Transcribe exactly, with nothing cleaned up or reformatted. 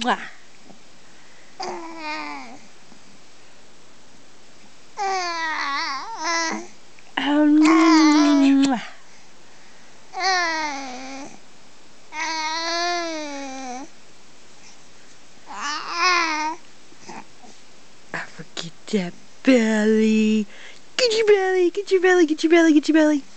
Mwah. Um, mwah. I forget that belly. Get your belly, get your belly, get your belly, get your belly.